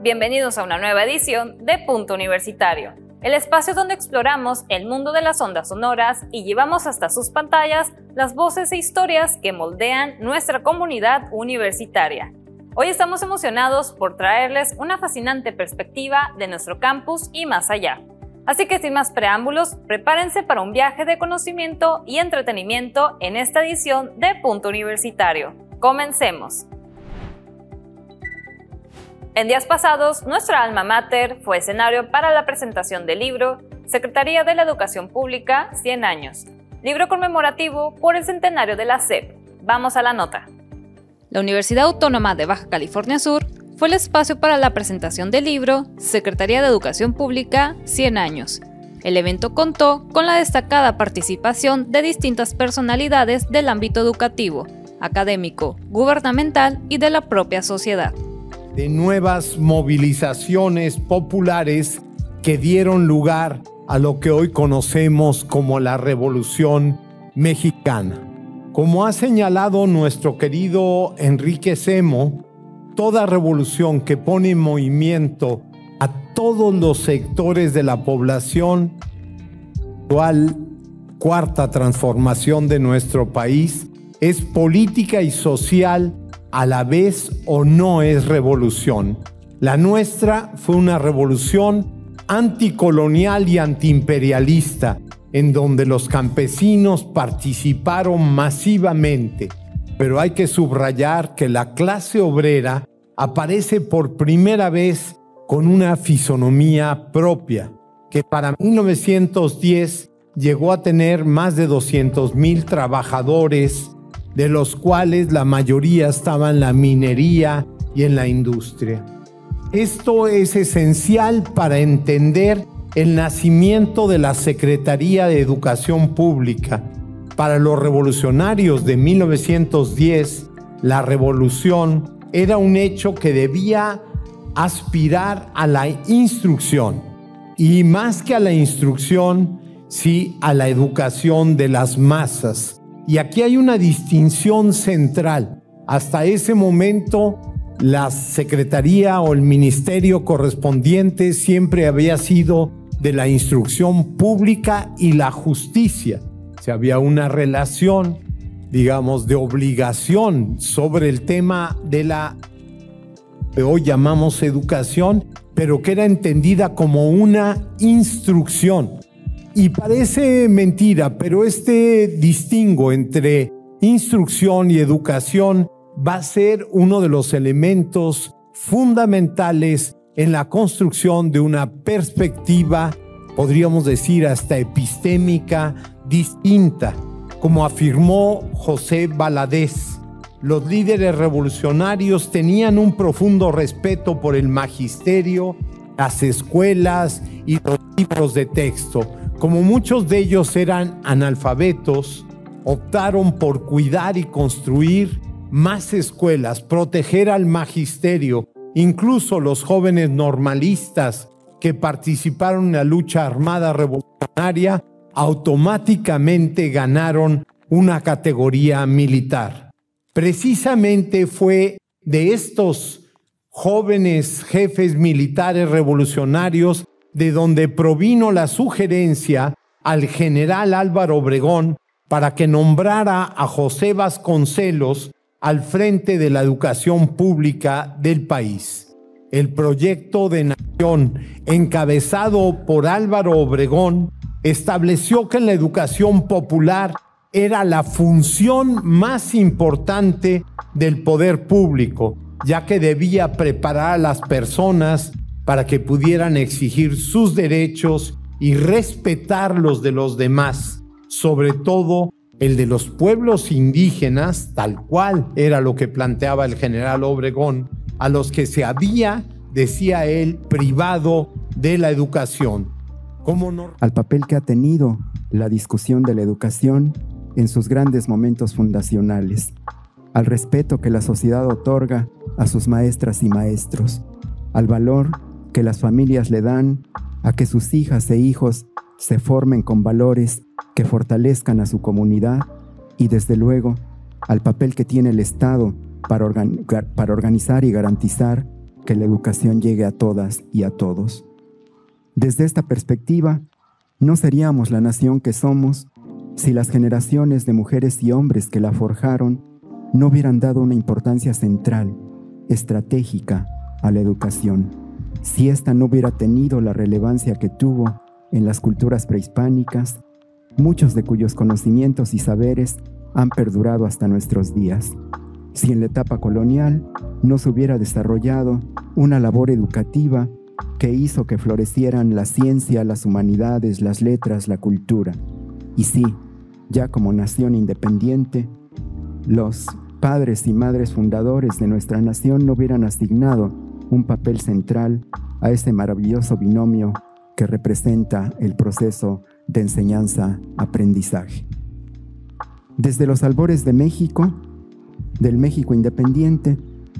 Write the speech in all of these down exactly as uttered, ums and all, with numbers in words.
bienvenidos a una nueva edición de Punto Universitario, el espacio donde exploramos el mundo de las ondas sonoras y llevamos hasta sus pantallas las voces e historias que moldean nuestra comunidad universitaria. Hoy estamos emocionados por traerles una fascinante perspectiva de nuestro campus y más allá. Así que sin más preámbulos, prepárense para un viaje de conocimiento y entretenimiento en esta edición de Punto Universitario. Comencemos. En días pasados, nuestra alma mater fue escenario para la presentación del libro Secretaría de la Educación Pública, cien años, libro conmemorativo por el centenario de la S E P. Vamos a la nota. La Universidad Autónoma de Baja California Sur fue el espacio para la presentación del libro Secretaría de Educación Pública, cien años. El evento contó con la destacada participación de distintas personalidades del ámbito educativo, académico, gubernamental y de la propia sociedad. De nuevas movilizaciones populares que dieron lugar a lo que hoy conocemos como la Revolución Mexicana. Como ha señalado nuestro querido Enrique Semo, toda revolución que pone en movimiento a todos los sectores de la población, actual cuarta transformación de nuestro país, es política y social a la vez o no es revolución. La nuestra fue una revolución anticolonial y antiimperialista, en donde los campesinos participaron masivamente. Pero hay que subrayar que la clase obrera aparece por primera vez con una fisonomía propia, que para mil novecientos diez llegó a tener más de doscientos mil trabajadores, de los cuales la mayoría estaba en la minería y en la industria. Esto es esencial para entender el nacimiento de la Secretaría de Educación Pública. Para los revolucionarios de mil novecientos diez, la revolución era un hecho que debía aspirar a la instrucción, y más que a la instrucción, sí a la educación de las masas. Y aquí hay una distinción central. Hasta ese momento, la Secretaría o el ministerio correspondiente siempre había sido de la instrucción pública y la justicia. O sea, había una relación, digamos, de obligación sobre el tema de la que hoy llamamos educación, pero que era entendida como una instrucción. Y parece mentira, pero este distingo entre instrucción y educación va a ser uno de los elementos fundamentales en la construcción de una perspectiva, podríamos decir hasta epistémica, distinta. Como afirmó José Valadez, los líderes revolucionarios tenían un profundo respeto por el magisterio, las escuelas y los libros de texto. Como muchos de ellos eran analfabetos, optaron por cuidar y construir más escuelas, proteger al magisterio. Incluso los jóvenes normalistas que participaron en la lucha armada revolucionaria automáticamente ganaron una categoría militar. Precisamente fue de estos jóvenes jefes militares revolucionarios de donde provino la sugerencia al general Álvaro Obregón para que nombrara a José Vasconcelos al frente de la educación pública del país. El proyecto de nación, encabezado por Álvaro Obregón, estableció que en la educación popular era la función más importante del poder público, ya que debía preparar a las personas para que pudieran exigir sus derechos y respetar los de los demás, sobre todo el de los pueblos indígenas, tal cual era lo que planteaba el general Obregón, a los que se había, decía él, privado de la educación. ¿Cómo no? Al papel que ha tenido la discusión de la educación en sus grandes momentos fundacionales, al respeto que la sociedad otorga a sus maestras y maestros, al valor que las familias le dan a que sus hijas e hijos se formen con valores que fortalezcan a su comunidad y, desde luego, al papel que tiene el Estado para, organ- para organizar y garantizar que la educación llegue a todas y a todos. Desde esta perspectiva, no seríamos la nación que somos si las generaciones de mujeres y hombres que la forjaron no hubieran dado una importancia central, estratégica, a la educación, si ésta no hubiera tenido la relevancia que tuvo en las culturas prehispánicas, muchos de cuyos conocimientos y saberes han perdurado hasta nuestros días. Si en la etapa colonial no se hubiera desarrollado una labor educativa que hizo que florecieran la ciencia, las humanidades, las letras, la cultura. Y sí, ya como nación independiente, los padres y madres fundadores de nuestra nación no hubieran asignado un papel central a ese maravilloso binomio que representa el proceso de enseñanza-aprendizaje. Desde los albores de México, del México independiente,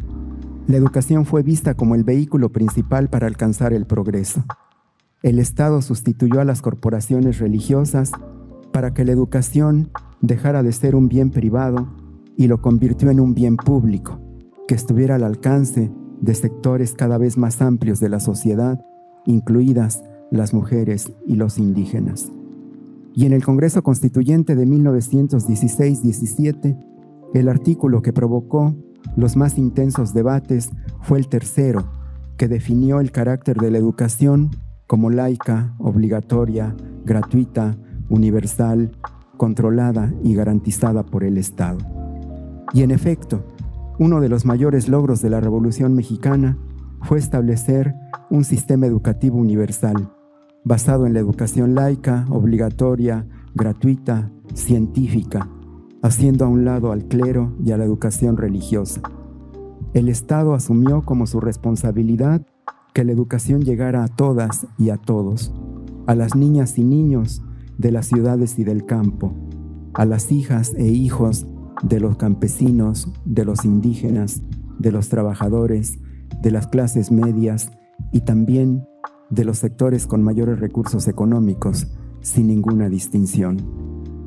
la educación fue vista como el vehículo principal para alcanzar el progreso. El Estado sustituyó a las corporaciones religiosas para que la educación dejara de ser un bien privado y lo convirtió en un bien público, que estuviera al alcance de sectores cada vez más amplios de la sociedad, incluidas las mujeres y los indígenas. Y en el Congreso Constituyente de mil novecientos dieciséis diecisiete, el artículo que provocó los más intensos debates fue el tercero, que definió el carácter de la educación como laica, obligatoria, gratuita, universal, controlada y garantizada por el Estado. Y en efecto, uno de los mayores logros de la Revolución Mexicana fue establecer un sistema educativo universal, basado en la educación laica, obligatoria, gratuita, científica, haciendo a un lado al clero y a la educación religiosa. El Estado asumió como su responsabilidad que la educación llegara a todas y a todos, a las niñas y niños de las ciudades y del campo, a las hijas e hijos de los campesinos, de los indígenas, de los trabajadores, de las clases medias y también de los sectores con mayores recursos económicos, sin ninguna distinción.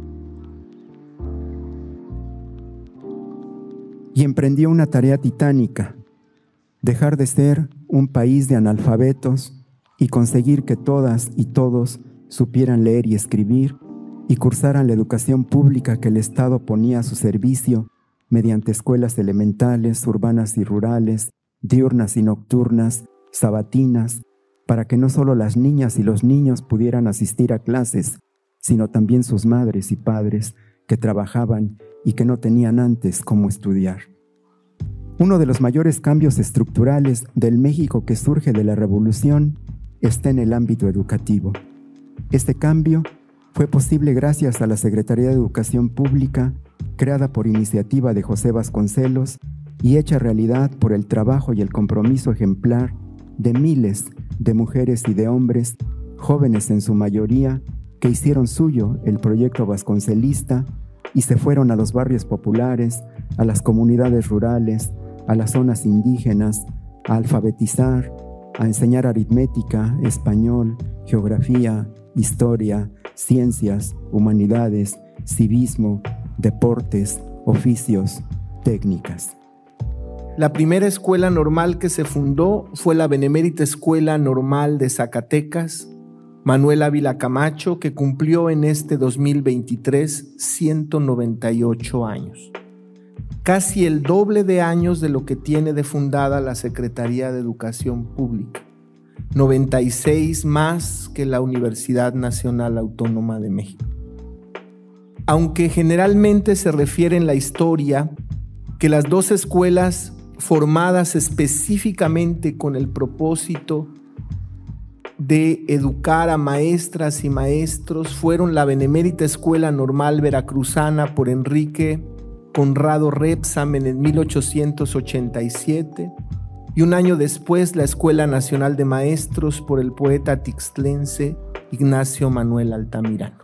Y emprendió una tarea titánica, dejar de ser un país de analfabetos y conseguir que todas y todos supieran leer y escribir y cursaran la educación pública que el Estado ponía a su servicio mediante escuelas elementales, urbanas y rurales, diurnas y nocturnas, sabatinas, para que no solo las niñas y los niños pudieran asistir a clases, sino también sus madres y padres que trabajaban y que no tenían antes cómo estudiar. Uno de los mayores cambios estructurales del México que surge de la Revolución está en el ámbito educativo. Este cambio fue posible gracias a la Secretaría de Educación Pública, creada por iniciativa de José Vasconcelos y hecha realidad por el trabajo y el compromiso ejemplar de miles de mujeres y de hombres, jóvenes en su mayoría, que hicieron suyo el proyecto vasconcelista y se fueron a los barrios populares, a las comunidades rurales, a las zonas indígenas, a alfabetizar, a enseñar aritmética, español, geografía, historia, ciencias, humanidades, civismo, deportes, oficios, técnicas. La primera escuela normal que se fundó fue la Benemérita Escuela Normal de Zacatecas, Manuel Ávila Camacho, que cumplió en este dos mil veintitrés ciento noventa y ocho años. Casi el doble de años de lo que tiene de fundada la Secretaría de Educación Pública. noventa y seis más que la Universidad Nacional Autónoma de México. Aunque generalmente se refiere en la historia que las dos escuelas formadas específicamente con el propósito de educar a maestras y maestros fueron la Benemérita Escuela Normal Veracruzana por Enrique Conrado Repsamen en mil ochocientos ochenta y siete y un año después la Escuela Nacional de Maestros por el poeta tixtlense Ignacio Manuel Altamirano.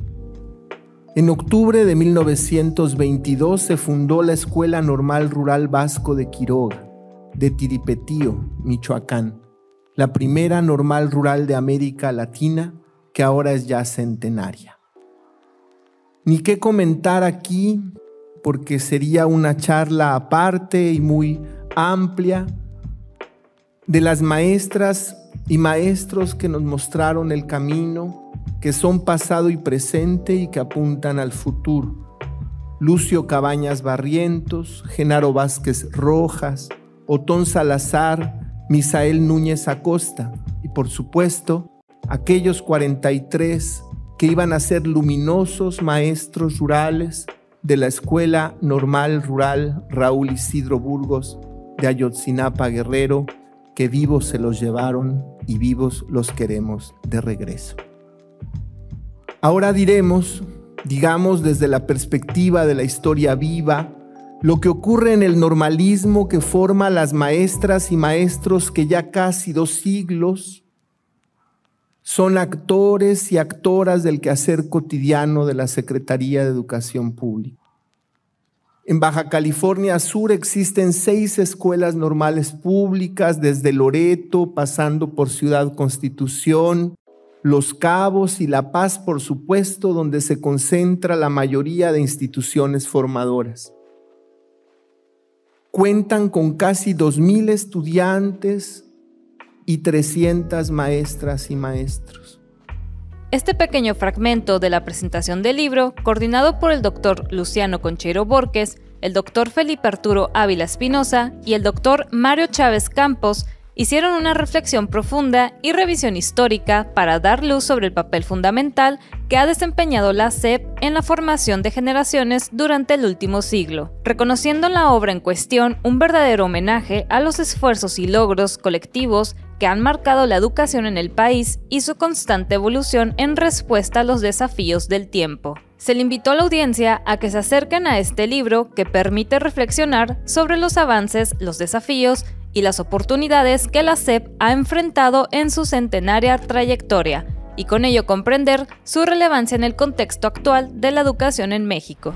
En octubre de mil novecientos veintidós se fundó la Escuela Normal Rural Vasco de Quiroga, de Tiripetío, Michoacán, la primera normal rural de América Latina, que ahora es ya centenaria. Ni qué comentar aquí, porque sería una charla aparte y muy amplia, de las maestras y maestros que nos mostraron el camino, que son pasado y presente y que apuntan al futuro. Lucio Cabañas Barrientos, Genaro Vázquez Rojas, Otón Salazar, Misael Núñez Acosta y, por supuesto, aquellos cuarenta y tres que iban a ser luminosos maestros rurales de la Escuela Normal Rural Raúl Isidro Burgos de Ayotzinapa, Guerrero, que vivos se los llevaron y vivos los queremos de regreso. Ahora diremos, digamos desde la perspectiva de la historia viva, lo que ocurre en el normalismo que forma las maestras y maestros que ya casi dos siglos son actores y actoras del quehacer cotidiano de la Secretaría de Educación Pública. En Baja California Sur existen seis escuelas normales públicas, desde Loreto, pasando por Ciudad Constitución, Los Cabos y La Paz, por supuesto, donde se concentra la mayoría de instituciones formadoras. Cuentan con casi dos mil estudiantes y trescientas maestras y maestros. Este pequeño fragmento de la presentación del libro, coordinado por el doctor Luciano Concheiro Borges, el doctor Felipe Arturo Ávila Espinosa y el doctor Mario Chávez Campos, hicieron una reflexión profunda y revisión histórica para dar luz sobre el papel fundamental que ha desempeñado la S E P en la formación de generaciones durante el último siglo, reconociendo en la obra en cuestión un verdadero homenaje a los esfuerzos y logros colectivos que han marcado la educación en el país y su constante evolución en respuesta a los desafíos del tiempo. Se le invitó a la audiencia a que se acerquen a este libro que permite reflexionar sobre los avances, los desafíos y las oportunidades que la S E P ha enfrentado en su centenaria trayectoria, y con ello comprender su relevancia en el contexto actual de la educación en México.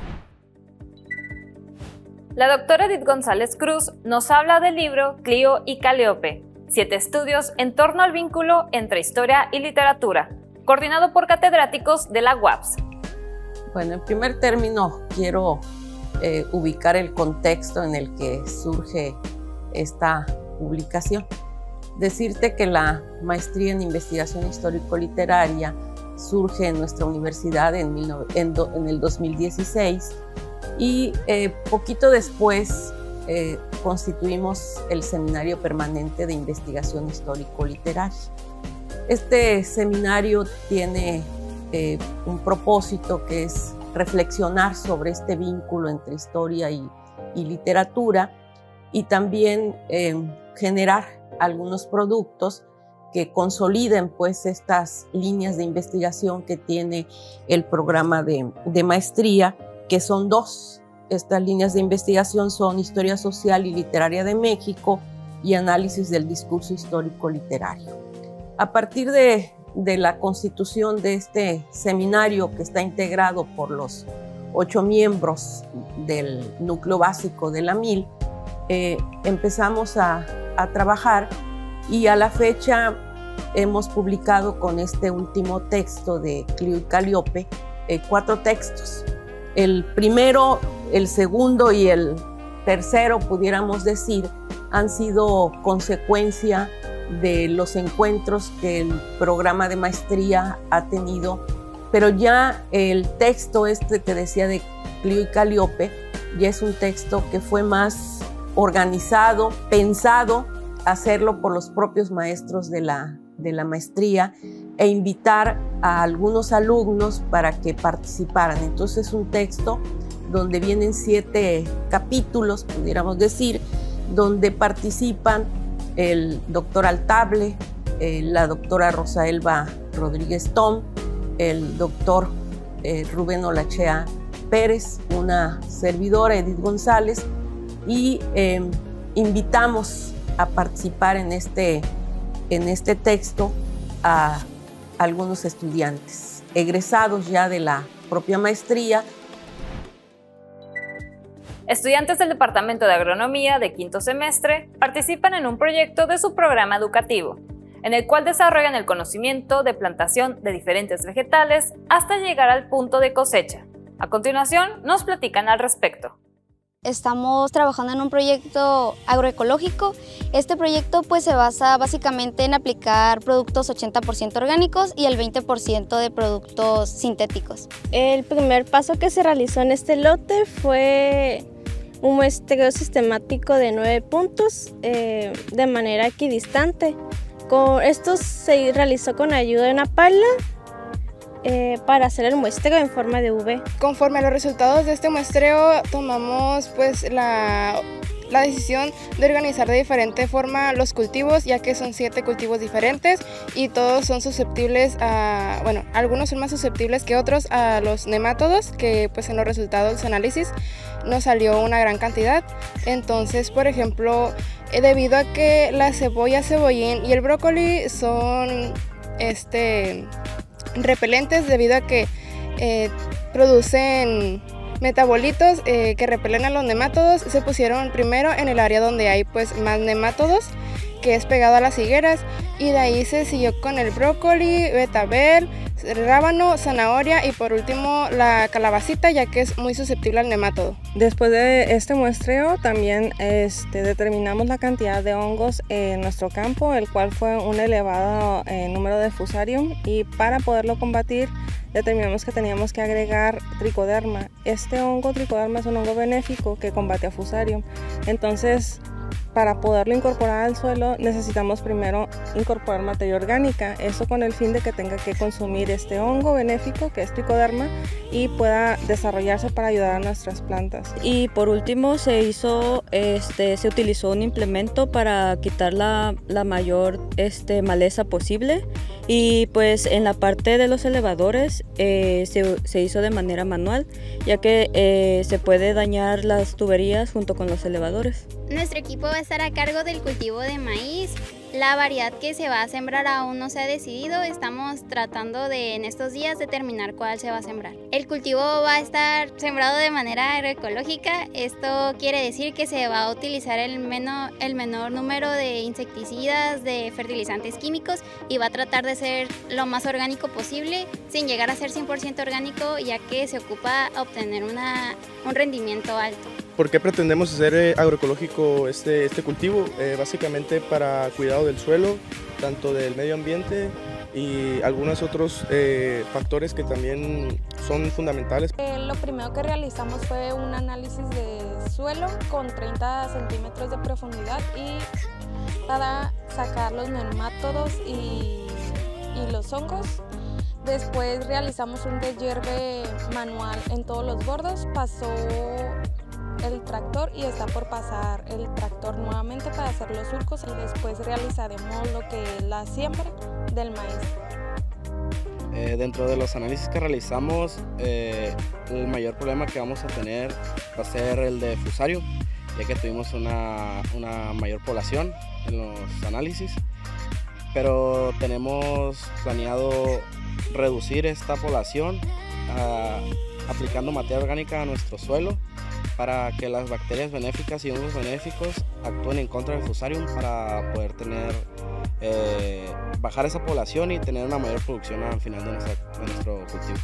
La doctora Edith González Cruz nos habla del libro Clio y Calíope, siete estudios en torno al vínculo entre historia y literatura, coordinado por catedráticos de la U A P S. Bueno, en primer término quiero eh, ubicar el contexto en el que surge esta publicación. Decirte que la maestría en investigación histórico-literaria surge en nuestra universidad en, en, en el dos mil dieciséis y eh, poquito después eh, constituimos el Seminario Permanente de Investigación Histórico-Literaria. Este seminario tiene eh, un propósito que es reflexionar sobre este vínculo entre historia y, y literatura y también eh, generar algunos productos que consoliden pues estas líneas de investigación que tiene el programa de, de maestría, que son dos. Estas líneas de investigación son Historia Social y Literaria de México y Análisis del Discurso Histórico Literario. A partir de, de la constitución de este seminario, que está integrado por los ocho miembros del núcleo básico de la M I L, eh, empezamos a a trabajar y a la fecha hemos publicado con este último texto de Clio y Calíope eh, cuatro textos. El primero, el segundo y el tercero, pudiéramos decir, han sido consecuencia de los encuentros que el programa de maestría ha tenido, pero ya el texto este que decía de Clio y Calíope ya es un texto que fue más organizado, pensado, hacerlo por los propios maestros de la, de la maestría e invitar a algunos alumnos para que participaran. Entonces es un texto donde vienen siete capítulos, pudiéramos decir, donde participan el doctor Altable, eh, la doctora Rosa Elba Rodríguez Tom, el doctor eh, Rubén Olachea Pérez, una servidora, Edith González, y eh, invitamos a participar en este, en este texto a algunos estudiantes egresados ya de la propia maestría. Estudiantes del Departamento de Agronomía de quinto semestre participan en un proyecto de su programa educativo, en el cual desarrollan el conocimiento de plantación de diferentes vegetales hasta llegar al punto de cosecha. A continuación, nos platican al respecto. estamos trabajando en un proyecto agroecológico. Este proyecto pues se basa básicamente en aplicar productos ochenta por ciento orgánicos y el veinte por ciento de productos sintéticos. El primer paso que se realizó en este lote fue un muestreo sistemático de nueve puntos eh, de manera equidistante. Con, esto se realizó con ayuda de una pala eh, para hacer el muestreo en forma de V. Conforme a los resultados de este muestreo, tomamos pues la, la decisión de organizar de diferente forma los cultivos, ya que son siete cultivos diferentes y todos son susceptibles a, bueno, algunos son más susceptibles que otros a los nemátodos, que pues en los resultados de los análisis nos salió una gran cantidad. Entonces, por ejemplo, debido a que la cebolla, cebollín y el brócoli son este, repelentes, debido a que eh, producen metabolitos eh, que repelen a los nemátodos, se pusieron primero en el área donde hay pues más nemátodos, que es pegado a las higueras, y de ahí se siguió con el brócoli, betabel, rábano, zanahoria y por último la calabacita, ya que es muy susceptible al nemátodo. Después de este muestreo también este, determinamos la cantidad de hongos en nuestro campo, el cual fue un elevado eh, número de fusarium, y para poderlo combatir determinamos que teníamos que agregar tricoderma. Este hongo tricoderma es un hongo benéfico que combate a fusarium. Entonces, para poderlo incorporar al suelo necesitamos primero incorporar materia orgánica, eso con el fin de que tenga que consumir este hongo benéfico que es tricoderma y pueda desarrollarse para ayudar a nuestras plantas. Y por último se hizo, este, se utilizó un implemento para quitar la, la mayor este, maleza posible, y pues en la parte de los elevadores eh, se, se hizo de manera manual, ya que eh, se puede dañar las tuberías junto con los elevadores. Nuestro equipo va a estar a cargo del cultivo de maíz. La variedad que se va a sembrar aún no se ha decidido, estamos tratando de en estos días determinar cuál se va a sembrar. El cultivo va a estar sembrado de manera agroecológica, esto quiere decir que se va a utilizar el menor, el menor número de insecticidas, de fertilizantes químicos, y va a tratar de ser lo más orgánico posible, sin llegar a ser cien por ciento orgánico, ya que se ocupa obtener una, un rendimiento alto. ¿Por qué pretendemos hacer eh, agroecológico este, este cultivo? Eh, básicamente para cuidado del suelo, tanto del medio ambiente y algunos otros eh, factores que también son fundamentales. Eh, lo primero que realizamos fue un análisis de suelo con treinta centímetros de profundidad, y para sacar los nemátodos y, y los hongos. Después realizamos un deshierve manual en todos los bordos, pasó el tractor y está por pasar el tractor nuevamente para hacer los surcos, y después realizaremos lo que es la siembra del maíz. Eh, dentro de los análisis que realizamos, eh, el mayor problema que vamos a tener va a ser el de fusarium, ya que tuvimos una, una mayor población en los análisis, pero tenemos planeado reducir esta población a, aplicando materia orgánica a nuestro suelo, para que las bacterias benéficas y hongos benéficos actúen en contra del fusarium, para poder tener, eh, bajar esa población y tener una mayor producción al final de, nuestra, de nuestro cultivo.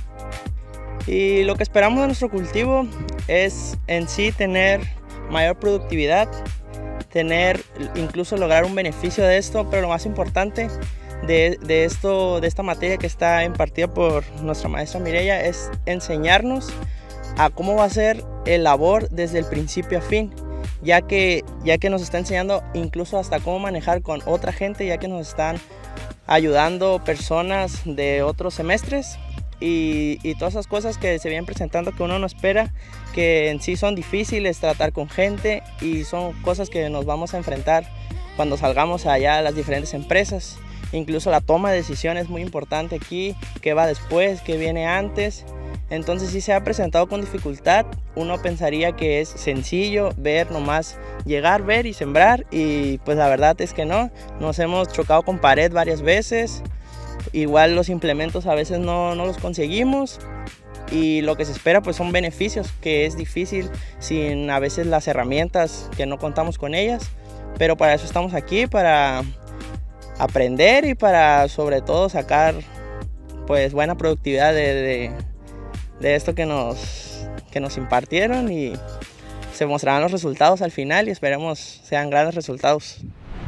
Y lo que esperamos de nuestro cultivo es en sí tener mayor productividad, tener, incluso lograr un beneficio de esto, pero lo más importante de, de, esto, de esta materia que está impartida por nuestra maestra Mireya es enseñarnos a cómo va a ser el labor desde el principio a fin, ya que, ya que nos está enseñando incluso hasta cómo manejar con otra gente, ya que nos están ayudando personas de otros semestres y, y todas esas cosas que se vienen presentando que uno no espera, que en sí son difíciles tratar con gente, y son cosas que nos vamos a enfrentar cuando salgamos allá a las diferentes empresas. Incluso la toma de decisiones es muy importante aquí, qué va después, qué viene antes. Entonces sí se ha presentado con dificultad. Uno pensaría que es sencillo ver nomás, llegar, ver y sembrar, y pues la verdad es que no. Nos hemos chocado con pared varias veces, igual los implementos a veces no, no los conseguimos, y lo que se espera pues son beneficios, que es difícil sin a veces las herramientas, que no contamos con ellas, pero para eso estamos aquí, para aprender y para sobre todo sacar pues buena productividad de, de de esto que nos, que nos impartieron, y, se mostrarán los resultados al final y esperemos sean grandes resultados.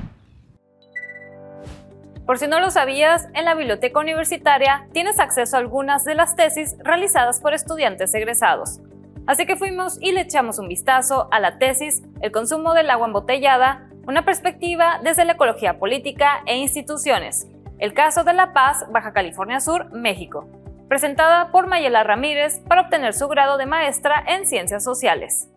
Por si no lo sabías, en la biblioteca universitaria tienes acceso a algunas de las tesis realizadas por estudiantes egresados. Así que fuimos y le echamos un vistazo a la tesis El consumo del agua embotellada, una perspectiva desde la ecología política e instituciones. El caso de La Paz, Baja California Sur, México, presentada por Mayela Ramírez para obtener su grado de maestra en Ciencias Sociales.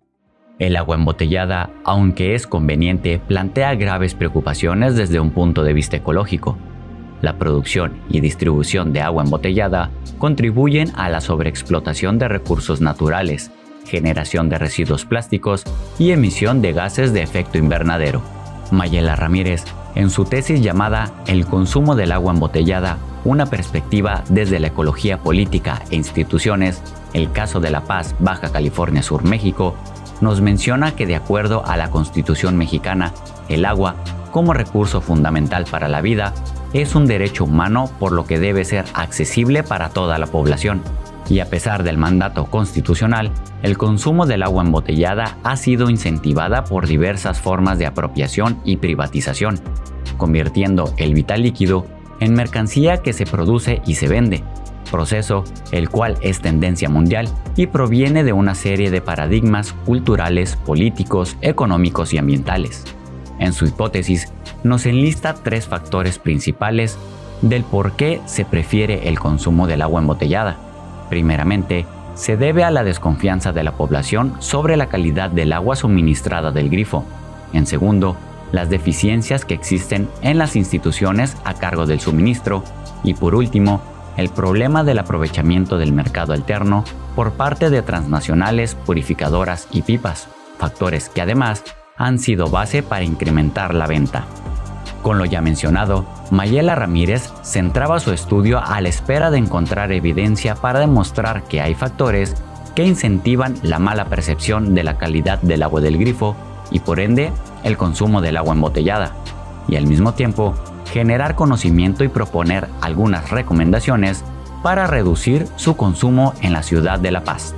El agua embotellada, aunque es conveniente, plantea graves preocupaciones desde un punto de vista ecológico. La producción y distribución de agua embotellada contribuyen a la sobreexplotación de recursos naturales, generación de residuos plásticos y emisión de gases de efecto invernadero. Mayela Ramírez, en su tesis llamada El consumo del agua embotellada, una perspectiva desde la ecología política e instituciones, el caso de La Paz, Baja California Sur, México, nos menciona que de acuerdo a la Constitución mexicana, el agua, como recurso fundamental para la vida, es un derecho humano por lo que debe ser accesible para toda la población. Y a pesar del mandato constitucional, el consumo del agua embotellada ha sido incentivada por diversas formas de apropiación y privatización, convirtiendo el vital líquido en mercancía que se produce y se vende, proceso el cual es tendencia mundial y proviene de una serie de paradigmas culturales, políticos, económicos y ambientales. En su hipótesis, nos enlista tres factores principales del por qué se prefiere el consumo del agua embotellada. Primeramente, se debe a la desconfianza de la población sobre la calidad del agua suministrada del grifo. En segundo, las deficiencias que existen en las instituciones a cargo del suministro. Y por último, el problema del aprovechamiento del mercado alterno por parte de transnacionales, purificadoras y pipas, factores que además han sido base para incrementar la venta. Con lo ya mencionado, Mayela Ramírez centraba su estudio a la espera de encontrar evidencia para demostrar que hay factores que incentivan la mala percepción de la calidad del agua del grifo y por ende el consumo del agua embotellada, y al mismo tiempo generar conocimiento y proponer algunas recomendaciones para reducir su consumo en la ciudad de La Paz.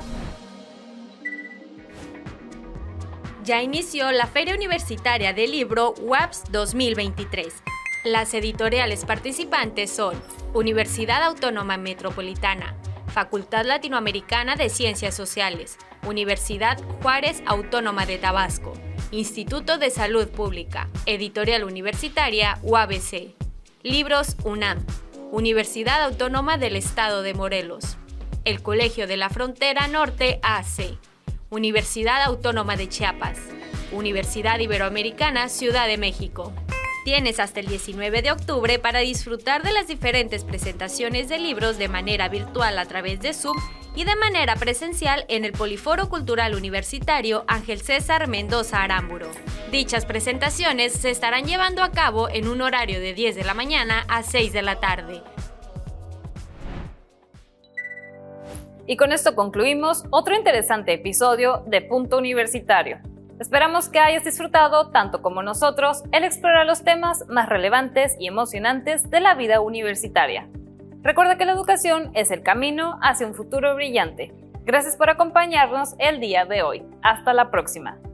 Ya inició la Feria Universitaria del Libro U A P S dos mil veintitrés. Las editoriales participantes son Universidad Autónoma Metropolitana, Facultad Latinoamericana de Ciencias Sociales, Universidad Juárez Autónoma de Tabasco, Instituto de Salud Pública, Editorial Universitaria U A B C, Libros UNAM, Universidad Autónoma del Estado de Morelos, el Colegio de la Frontera Norte A C, Universidad Autónoma de Chiapas, Universidad Iberoamericana Ciudad de México. Tienes hasta el diecinueve de octubre para disfrutar de las diferentes presentaciones de libros de manera virtual a través de Zoom y de manera presencial en el Poliforo Cultural Universitario Ángel César Mendoza Aramburo. Dichas presentaciones se estarán llevando a cabo en un horario de diez de la mañana a seis de la tarde. Y con esto concluimos otro interesante episodio de Punto Universitario. Esperamos que hayas disfrutado, tanto como nosotros, el explorar los temas más relevantes y emocionantes de la vida universitaria. Recuerda que la educación es el camino hacia un futuro brillante. Gracias por acompañarnos el día de hoy. Hasta la próxima.